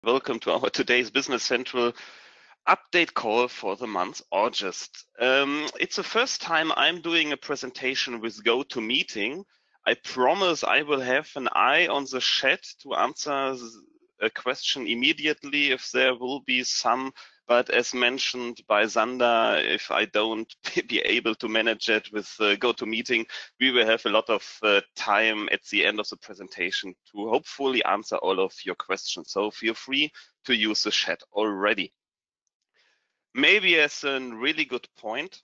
Welcome to our today's Business Central update call for the month August. It's the first time I'm doing a presentation with GoToMeeting. I promise I will have an eye on the chat to answer a question immediately if there will be some, but as mentioned by Sander, if I don't be able to manage it with GoToMeeting, we will have a lot of time at the end of the presentation to hopefully answer all of your questions. So feel free to use the chat already. Maybe as a really good point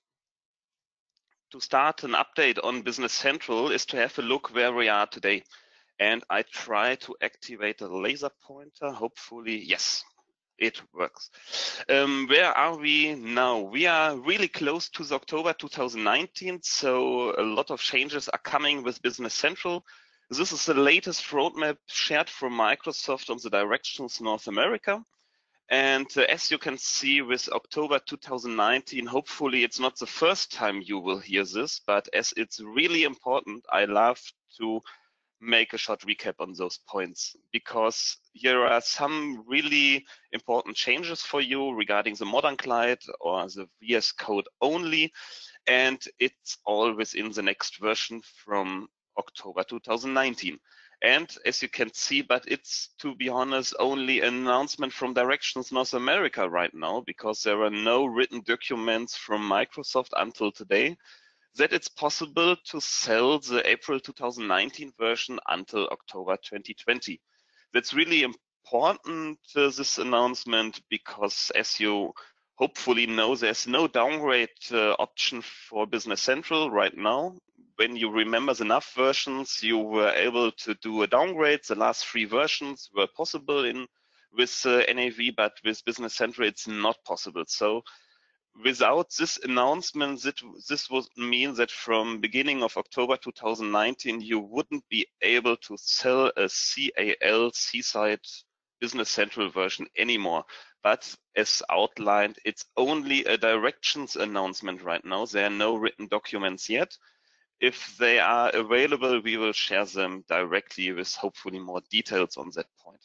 to start an update on Business Central is to have a look where we are today. And I try to activate a laser pointer. Hopefully, yes, it works. Where are we now? We are really close to the October 2019, so a lot of changes are coming with Business Central. This is the latest roadmap shared from Microsoft on the directions North America. And as you can see with October 2019, hopefully it's not the first time you will hear this, but as it's really important, I love to make a short recap on those points because here are some really important changes for you regarding the modern client or the VS Code only, and it's all within the next version from October 2019. And as you can see, but it's, to be honest, only an announcement from Directions North America right now because there are no written documents from Microsoft until today that it's possible to sell the April 2019 version until October 2020. That's really important, this announcement, because as you hopefully know, there's no downgrade option for Business Central right now. When you remember the NAV versions, you were able to do a downgrade. The last 3 versions were possible with NAV, but with Business Central, it's not possible. So without this announcement, this would mean that from beginning of October 2019, you wouldn't be able to sell a CAL Seaside Business Central version anymore. But as outlined, it's only a directions announcement right now. There are no written documents yet. If they are available, we will share them directly with hopefully more details on that point.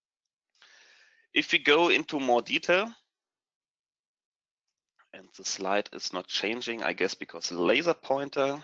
If we go into more detail, and the slide is not changing, I guess because the laser pointer.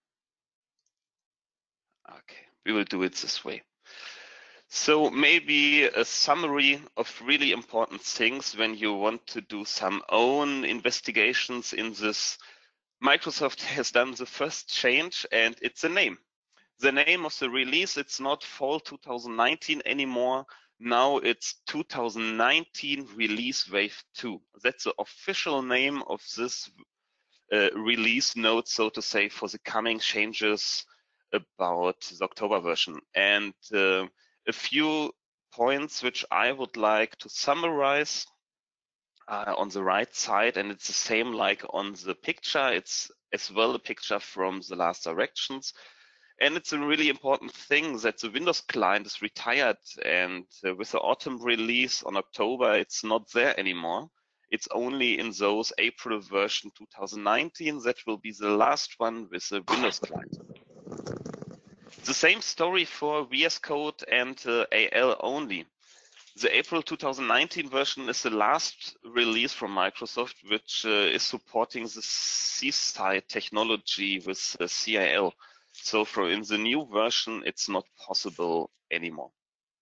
Okay, we will do it this way. So maybe a summary of really important things when you want to do some own investigations in this. Microsoft has done the first change, and it's a name. The name of the release, it's not fall 2019 anymore. Now it's 2019 Release Wave 2. That's the official name of this release note, so to say, for the coming changes about the October version. And a few points which I would like to summarize on the right side, and it's the same like on the picture. It's as well a picture from the last directions. And it's a really important thing that the Windows client is retired, and with the autumn release on October, it's not there anymore. It's only in those April version 2019 that will be the last one with the Windows client. The same story for VS Code and AL only. The April 2019 version is the last release from Microsoft, which is supporting the Seaside technology with CAL. So in the new version, it's not possible anymore.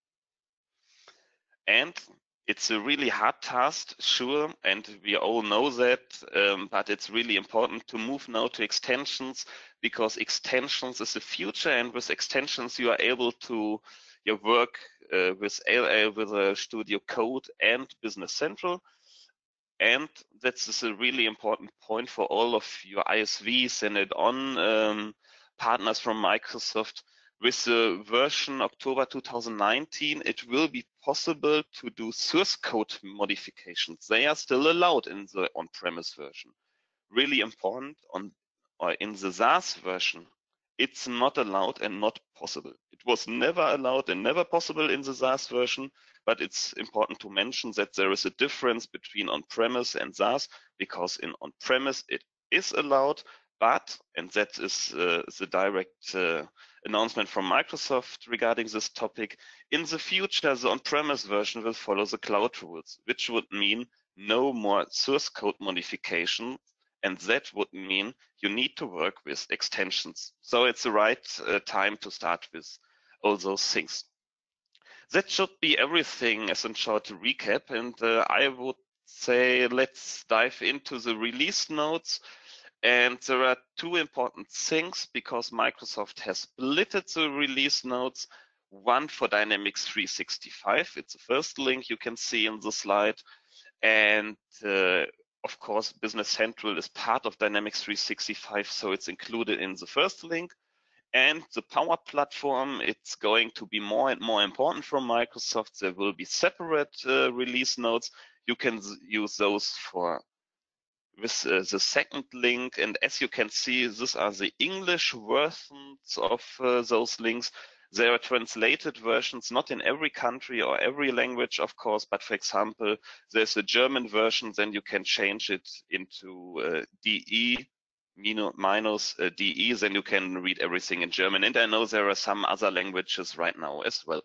And it's a really hard task, sure, and we all know that, but it's really important to move now to extensions because extensions is the future, and with extensions, you are able to work with AL, with Studio Code and Business Central. And that's a really important point for all of your ISVs and add-on partners from Microsoft. With the version October 2019, it will be possible to do source code modifications. They are still allowed in the on-premise version. Really important, in the SaaS version, it's not allowed and not possible. It was never allowed and never possible in the SaaS version, but it's important to mention that there is a difference between on-premise and SaaS, because in on-premise it is allowed, but, and that is the direct announcement from Microsoft regarding this topic. In the future, the on-premise version will follow the cloud rules, which would mean no more source code modification, and that would mean you need to work with extensions. So it's the right time to start with all those things. That should be everything as a short recap, and I would say let's dive into the release notes. And there are two important things because Microsoft has splitted the release notes, one for Dynamics 365. It's the first link you can see in the slide. And of course, Business Central is part of Dynamics 365, so it's included in the first link. And the Power Platform, it's going to be more and more important from Microsoft. There will be separate release notes. You can use those for with the second link. And as you can see, these are the English versions of those links. There are translated versions, not in every country or every language, of course, but for example, there's a German version, then you can change it into DE minus DE, then you can read everything in German. And I know there are some other languages right now as well.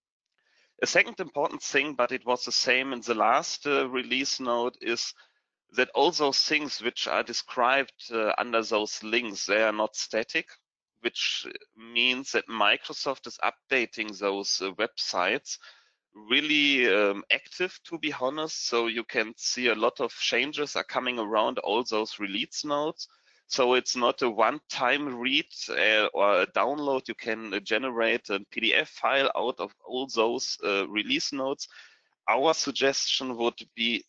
A second important thing, but it was the same in the last release note, is that all those things which are described under those links, they are not static, which means that Microsoft is updating those websites really active, to be honest. So you can see a lot of changes are coming around all those release notes. So it's not a one-time read or a download. You can generate a PDF file out of all those release notes. Our suggestion would be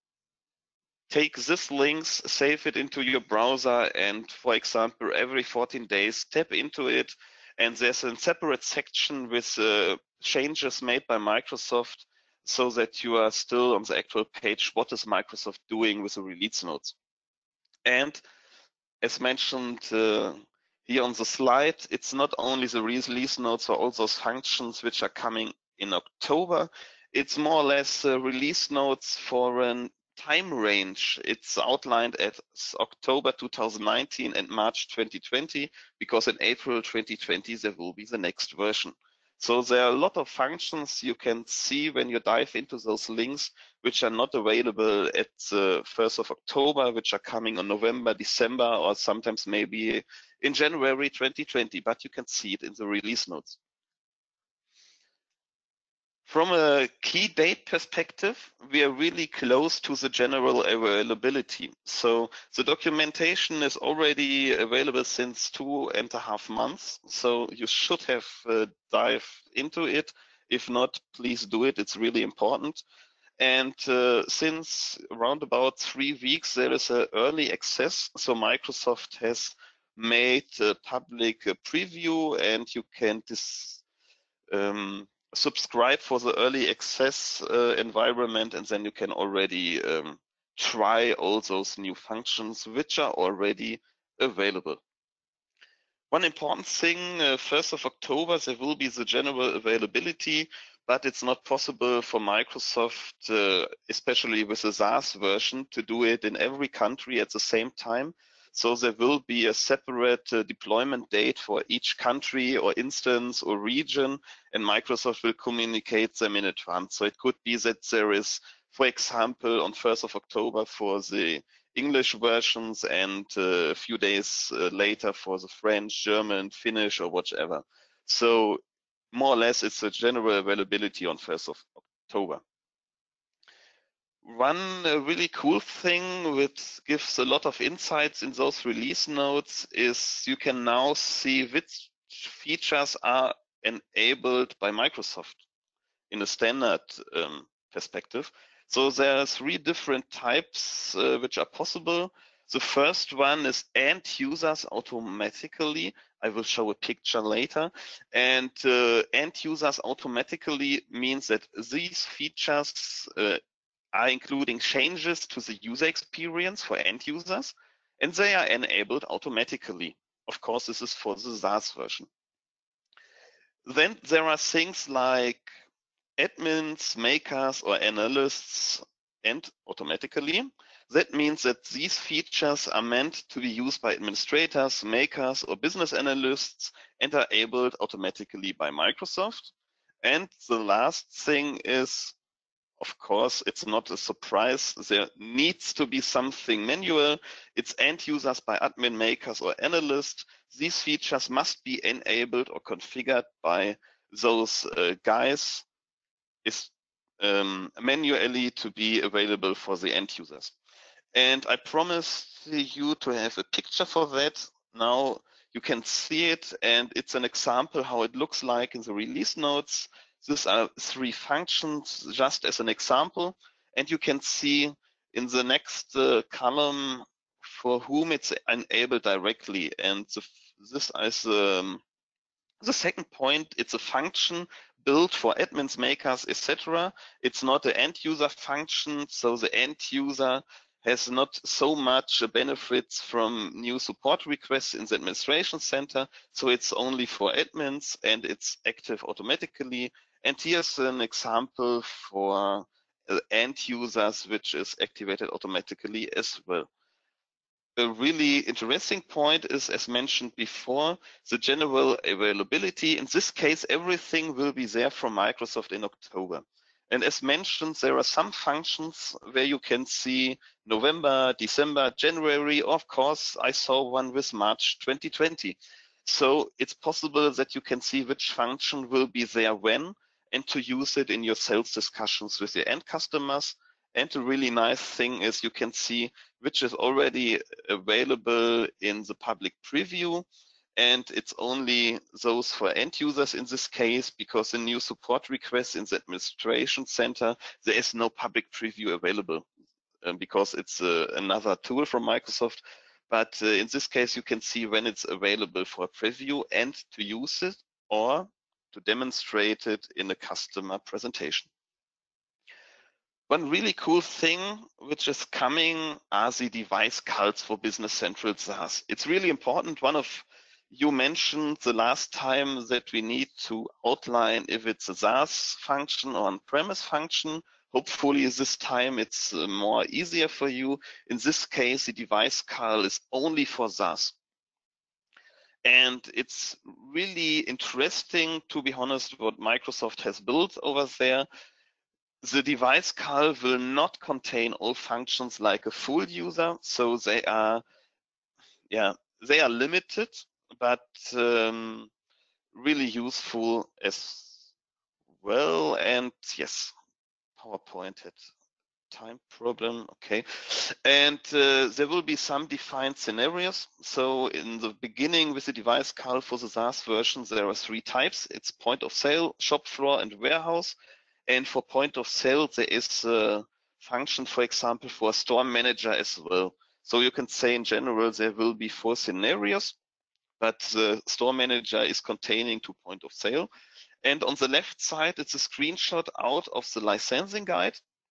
take this links, save it into your browser, and for example, every 14 days, tap into it. And there's a separate section with changes made by Microsoft so that you are still on the actual page. What is Microsoft doing with the release notes? And as mentioned here on the slide, it's not only the release notes or all those functions which are coming in October. It's more or less release notes for an time range. It's outlined as October 2019 and March 2020, because in April 2020 there will be the next version. So there are a lot of functions you can see when you dive into those links, which are not available at the 1st of October, which are coming on November, December, or sometimes maybe in January 2020, but you can see it in the release notes. From a key date perspective, we are really close to the general availability. So the documentation is already available since 2.5 months. So you should have dived into it. If not, please do it. It's really important. And since around about 3 weeks, there is an early access. So Microsoft has made a public preview, and you can subscribe for the early access environment, and then you can already try all those new functions which are already available. One important thing, 1st of October, there will be the general availability, but it's not possible for Microsoft, especially with the SaaS version, to do it in every country at the same time. So there will be a separate deployment date for each country or instance or region, and Microsoft will communicate them in advance. So it could be that there is, for example, on 1st of October for the English versions, and a few days later for the French, German, Finnish, or whatever. So more or less, it's a general availability on 1st of October. One really cool thing which gives a lot of insights in those release notes is you can now see which features are enabled by Microsoft in a standard perspective. So there are 3 different types which are possible. The first one is end users automatically. I will show a picture later. And end users automatically means that these features are including changes to the user experience for end users, and they are enabled automatically. Of course, this is for the SaaS version. Then there are things like admins, makers, or analysts, and automatically. That means that these features are meant to be used by administrators, makers, or business analysts and are enabled automatically by Microsoft. And the last thing is, of course, it's not a surprise. There needs to be something manual. It's end users by admin makers or analysts. These features must be enabled or configured by those guys is manually to be available for the end users. And I promise you to have a picture for that. Now you can see it, and it's an example how it looks like in the release notes. These are 3 functions just as an example, and you can see in the next column for whom it's enabled directly. And this is the second point. It's a function built for admins, makers, etc. It's not an end user function, so the end user has not so much benefits from new support requests in the administration center. So it's only for admins and it's active automatically. And here's an example for end users, which is activated automatically as well. A really interesting point is, as mentioned before, the general availability. In this case, everything will be there from Microsoft in October. And as mentioned, there are some functions where you can see November, December, January. Of course, I saw one with March 2020. So it's possible that you can see which function will be there when and to use it in your sales discussions with your end customers. And the really nice thing is you can see which is already available in the public preview. And it's only those for end users in this case, because the new support requests in the administration center, there is no public preview available because it's another tool from Microsoft. But in this case, you can see when it's available for preview and to use it or to demonstrate it in a customer presentation. One really cool thing which is coming are the device cults for Business Central SaaS. It's really important. One of you mentioned the last time that we need to outline if it's a SaaS function or on-premise function. Hopefully this time it's more easier for you. In this case, the device cult is only for SaaS. And it's really interesting, to be honest, what Microsoft has built over there. The device cult will not contain all functions like a full user, so they are limited, but really useful as well. And yes, PowerPoint had time problem, okay. And there will be some defined scenarios. So in the beginning with the device cult for the SaaS versions, there are 3 types. It's point of sale, shop floor, and warehouse. And for point of sale, there is a function, for example, for a store manager as well. So you can say in general, there will be 4 scenarios, but the store manager is containing to point of sale. And on the left side, it's a screenshot out of the licensing guide.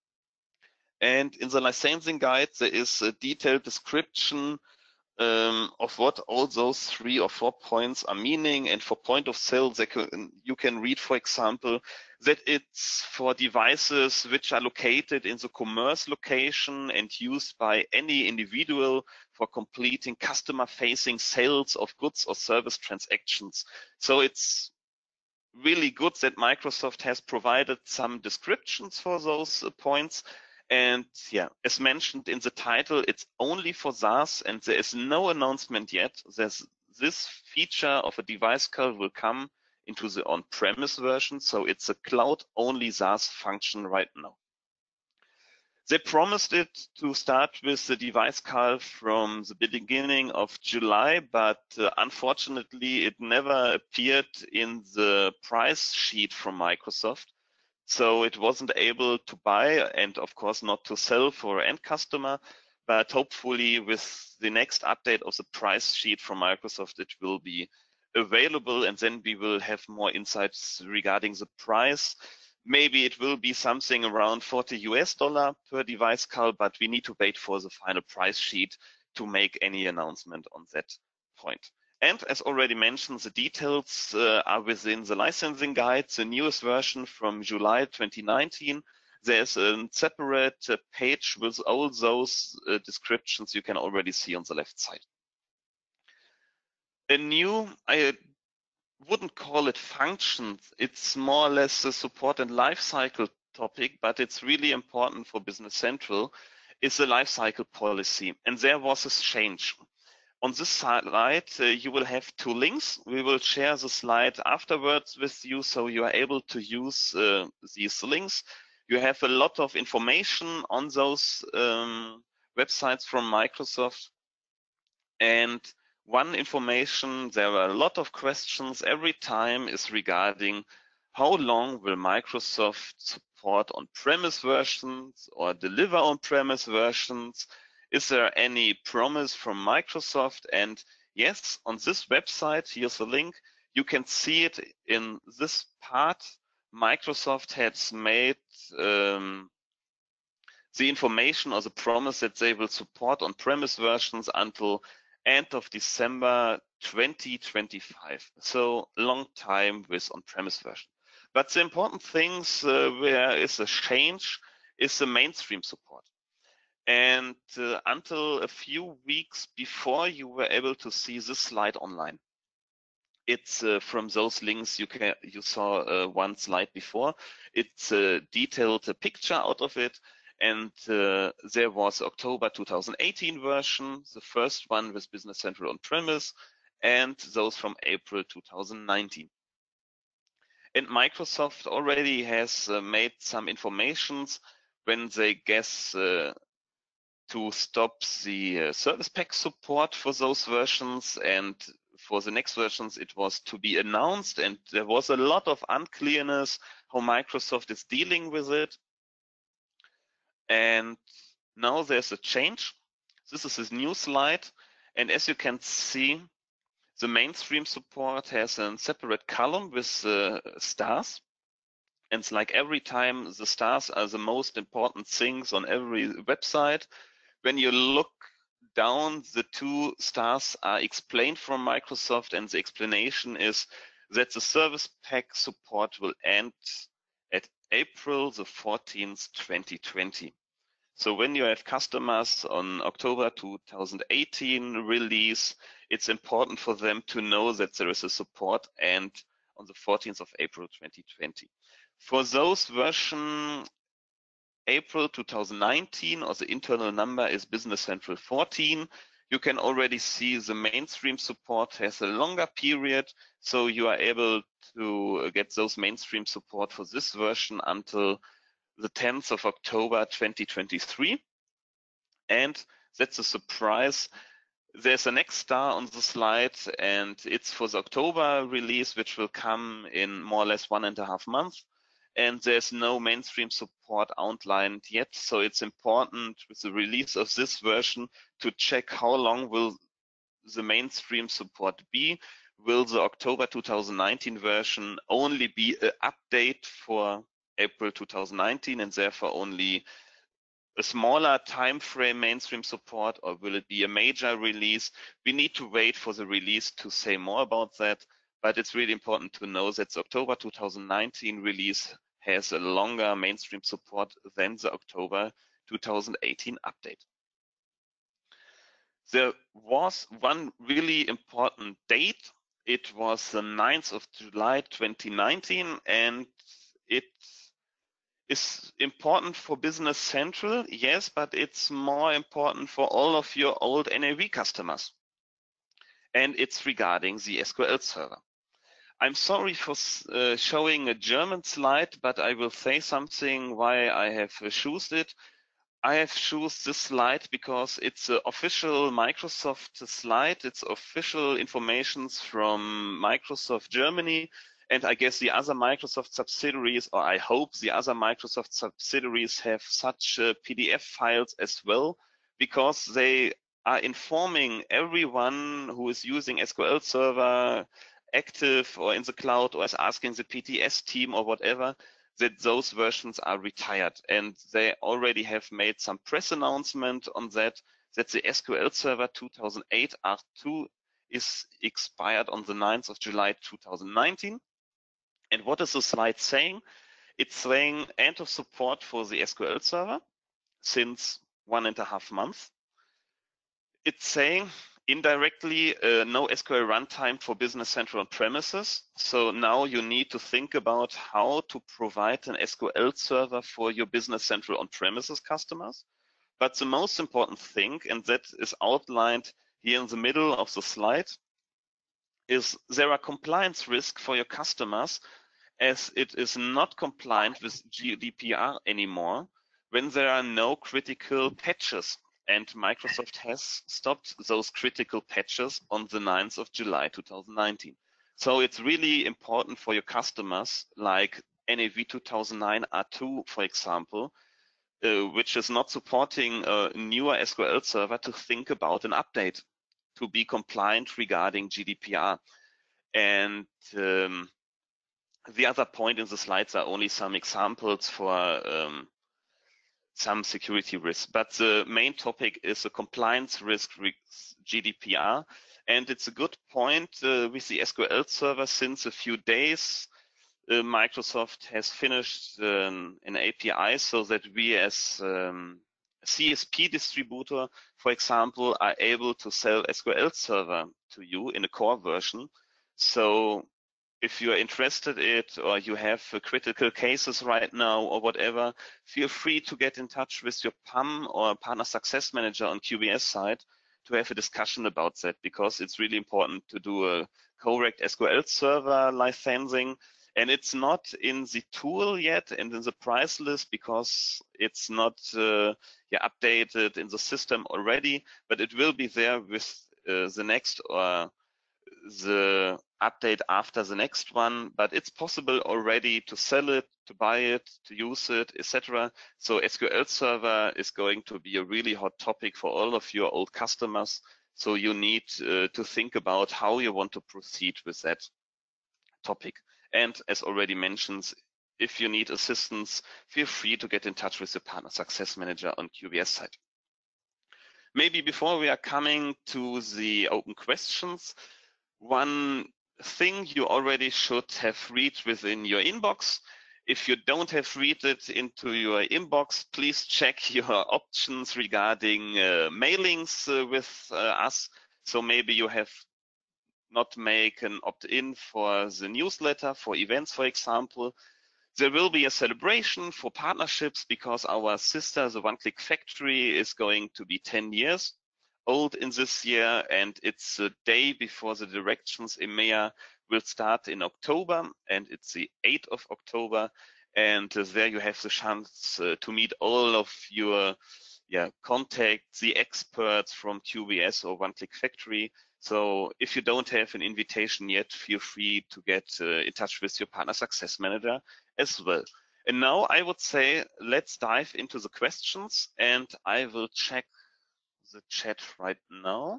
And in the licensing guide, there is a detailed description of what all those 3 or 4 points are meaning. And for point of sale, you can read, for example, that it's for devices which are located in the commerce location and used by any individual for completing customer-facing sales of goods or service transactions. So it's really good that Microsoft has provided some descriptions for those points. And yeah, as mentioned in the title, it's only for SaaS and there is no announcement yet. This feature of a device cult will come into the on-premise version. So it's a cloud-only SaaS function right now. They promised it to start with the device cult from the beginning of July, but unfortunately it never appeared in the price sheet from Microsoft. So it wasn't able to buy and of course not to sell for end customer, but hopefully with the next update of the price sheet from Microsoft, it will be available and then we will have more insights regarding the price. Maybe it will be something around $40 per device cult, but we need to wait for the final price sheet to make any announcement on that point. And as already mentioned, the details are within the licensing guide, the newest version from July 2019. there's a separate page with all those descriptions you can already see on the left side. A new, I wouldn't call it functions, it's more or less a support and lifecycle topic, but it's really important for Business Central, is the lifecycle policy. And there was a change. On this slide, you will have two links. We will share the slide afterwards with you, so you are able to use these links. You have a lot of information on those websites from Microsoft. And one information, there are a lot of questions every time, is regarding how long will Microsoft support on-premise versions or deliver on-premise versions? Is there any promise from Microsoft? And yes, on this website, here's a link, you can see it in this part. Microsoft has made the information or the promise that they will support on-premise versions until end of December 2025. So long time with on-premise version. But the important things where is a change is the mainstream support. And until a few weeks before, you were able to see this slide online. It's from those links you saw one slide before. It's a detailed picture out of it. And there was October 2018 version, the first one with Business Central on-premise, and those from April 2019. And Microsoft already has made some informations when they guess to stop the service pack support for those versions, and for the next versions it was to be announced, and there was a lot of unclearness how Microsoft is dealing with it. And now there's a change. This is a new slide, and as you can see, the mainstream support has a separate column with stars. And it's like every time the stars are the most important things on every website. When you look down, the two stars are explained from Microsoft, and the explanation is that the service pack support will end at April the 14th, 2020. So when you have customers on October 2018 release, it's important for them to know that there is a support end on the 14th of April 2020. For those version April 2019, or the internal number is Business Central 14, you can already see the mainstream support has a longer period, so you are able to get those mainstream support for this version until the 10th of October 2023. And that's a surprise. There's a next star on the slide, and it's for the October release, which will come in more or less 1.5 months. And there's no mainstream support outlined yet. So it's important with the release of this version to check how long will the mainstream support be. Will the October 2019 version only be an update for April 2019 and therefore only a smaller time frame mainstream support, or will it be a major release? We need to wait for the release to say more about that, but it's really important to know that the October 2019 release has a longer mainstream support than the October 2018 update. There was one really important date. It was the 9th of July 2019, and it is important for Business Central, yes, but it's more important for all of your old NAV customers. And it's regarding the SQL Server. I'm sorry for showing a German slide, but I will say something why I have chosen it. I have chosen this slide because it's an official Microsoft slide. It's official information from Microsoft Germany. And I guess the other Microsoft subsidiaries, or I hope the other Microsoft subsidiaries, have such PDF files as well, because they are informing everyone who is using SQL Server active or in the cloud, or is asking the PTS team or whatever, that those versions are retired. And they already have made some press announcement on that the SQL Server 2008 R2 is expired on the 9th of July 2019. And what is the slide saying? It's saying end of support for the SQL Server since 1.5 months. It's saying indirectly no SQL runtime for Business Central on premises. So now you need to think about how to provide an SQL server for your Business Central on premises customers. But the most important thing, and that is outlined here in the middle of the slide, is there are compliance risks for your customers as it is not compliant with GDPR anymore when there are no critical patches. And Microsoft has stopped those critical patches on the 9th of July 2019. So it's really important for your customers like NAV 2009 R2, for example, which is not supporting a newer SQL server, to think about an update to be compliant regarding GDPR. And the other point in the slides are only some examples for some security risks, but the main topic is the compliance risk with GDPR. And it's a good point with the SQL server. Since a few days, Microsoft has finished an API so that we as CSP distributor, for example, are able to sell SQL Server to you in a core version. So if you're interested in it, or you have critical cases right now or whatever, feel free to get in touch with your PAM or Partner Success Manager on QBS side to have a discussion about that, because it's really important to do a correct SQL Server licensing. And it's not in the tool yet and in the price list because it's not updated in the system already, but it will be there with the next or the update after the next one. But it's possible already to sell it, to buy it, to use it, etc. So SQL Server is going to be a really hot topic for all of your old customers. So you need to think about how you want to proceed with that topic. And as already mentioned, if you need assistance, feel free to get in touch with the Partner Success Manager on QBS side. Maybe before we are coming to the open questions, one thing you already should have read within your inbox. If you don't have read it into your inbox, please check your options regarding mailings with us. So maybe you have not make an opt-in for the newsletter, for events, for example. There will be a celebration for partnerships because our sister, the One Click Factory, is going to be 10 years old in this year, and it's the day before the Directions EMEA will start in October, and it's the 8th of October. And there you have the chance to meet all of your contacts, the experts from QBS or One Click Factory. So if you don't have an invitation yet, feel free to get in touch with your Partner Success Manager as well. And now I would say, let's dive into the questions, and I will check the chat right now.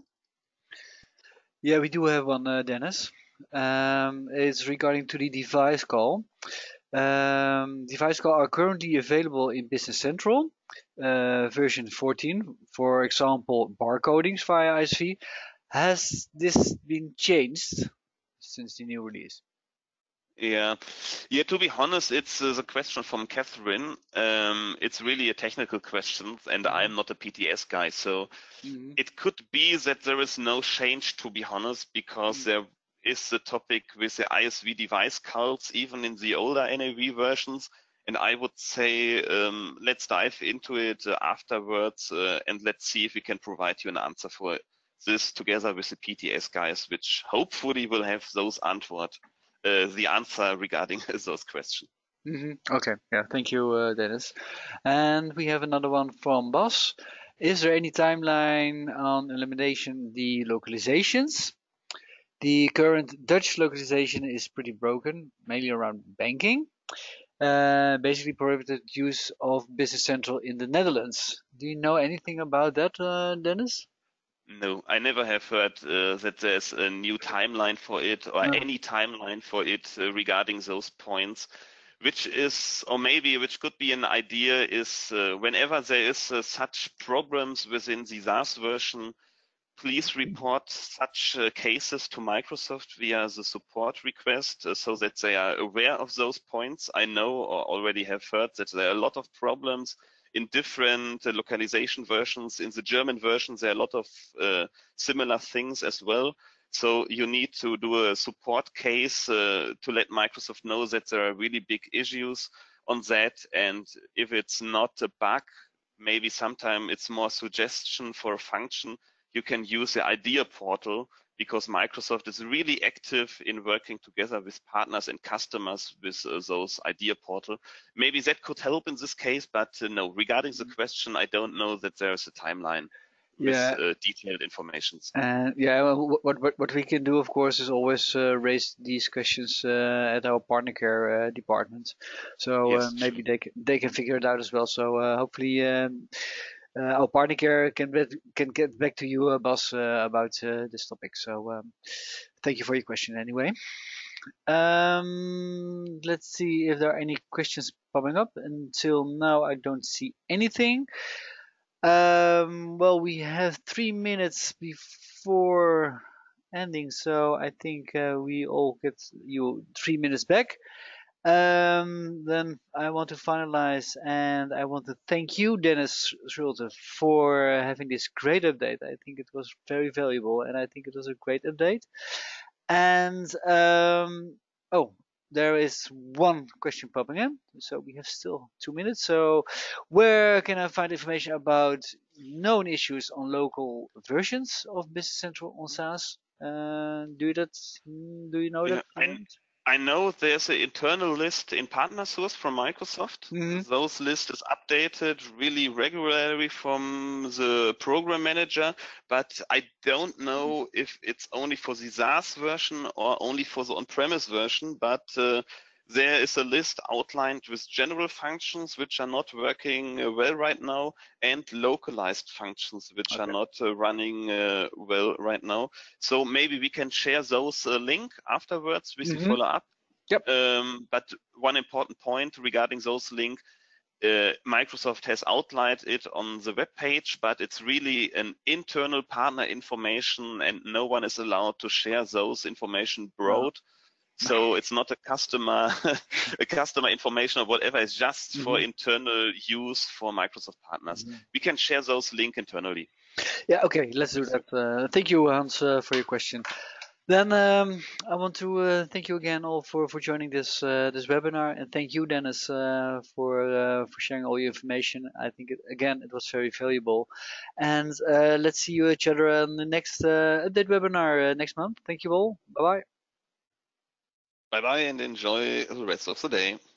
Yeah, we do have one, Dennis. It's regarding to the device call. Device call are currently available in Business Central, version 14, for example, barcodings via ISV. Has this been changed since the new release? Yeah, to be honest, it's the question from Catherine. It's really a technical question, and I'm not a PTS guy, so it could be that there is no change, to be honest, because there is the topic with the ISV device calls, even in the older NAV versions. And I would say, let's dive into it afterwards, and let's see if we can provide you an answer for this together with the PTS guys, which hopefully will have those the answer regarding those questions. Okay, yeah, thank you, Dennis. And we have another one from Bas. Is there any timeline on elimination the localizations? The current Dutch localization is pretty broken, mainly around banking. Basically prohibited use of Business Central in the Netherlands. Do you know anything about that, Dennis? No, I never have heard that there's a new timeline for it or any timeline for it regarding those points, which is, or maybe which could be an idea is whenever there is such problems within the SaaS version, please report such cases to Microsoft via the support request so that they are aware of those points. I know or already have heard that there are a lot of problems in different localization versions. In the German version, there are a lot of similar things as well. So you need to do a support case to let Microsoft know that there are really big issues on that. And if it's not a bug, maybe sometime it's more suggestion for a function, you can use the idea portal, because Microsoft is really active in working together with partners and customers with those idea portal. Maybe that could help in this case, but no, regarding the question, I don't know that there's a timeline Yeah. with detailed information. And yeah, well, what we can do, of course, is always raise these questions at our partner care department. So Yes, maybe true. they can figure it out as well. So hopefully our partner care can get back to you, Bas, about this topic. So thank you for your question anyway. Let's see if there are any questions popping up. Until now, I don't see anything. Well, we have 3 minutes before ending, so I think we all get you 3 minutes back. Then I want to finalize, and I want to thank you, Dennis Schulte, for having this great update. I think it was very valuable, and I think it was a great update. And oh, there is one question popping in, so we have still 2 minutes. So, where can I find information about known issues on local versions of Business Central on SaaS? Do you know Yeah, that? I know there's an internal list in Partner Source from Microsoft. Those list is updated really regularly from the program manager, but I don't know if it's only for the SaaS version or only for the on-premise version, but there is a list outlined with general functions which are not working well right now, and localized functions which are not running well right now. So maybe we can share those link afterwards with the follow-up. Yep. But one important point regarding those links, Microsoft has outlined it on the web page, but it's really an internal partner information, and no one is allowed to share those information broad. So it's not a customer information or whatever. It's just for internal use for Microsoft partners. We can share those links internally. Yeah, okay, let's do that. Thank you, Hans, for your question. Then I want to thank you again all for joining this this webinar, and thank you, Dennis, for sharing all your information. I think it was very valuable, and let's see each other on the next update webinar next month. Thank you all. Bye bye. Bye bye, and enjoy the rest of the day.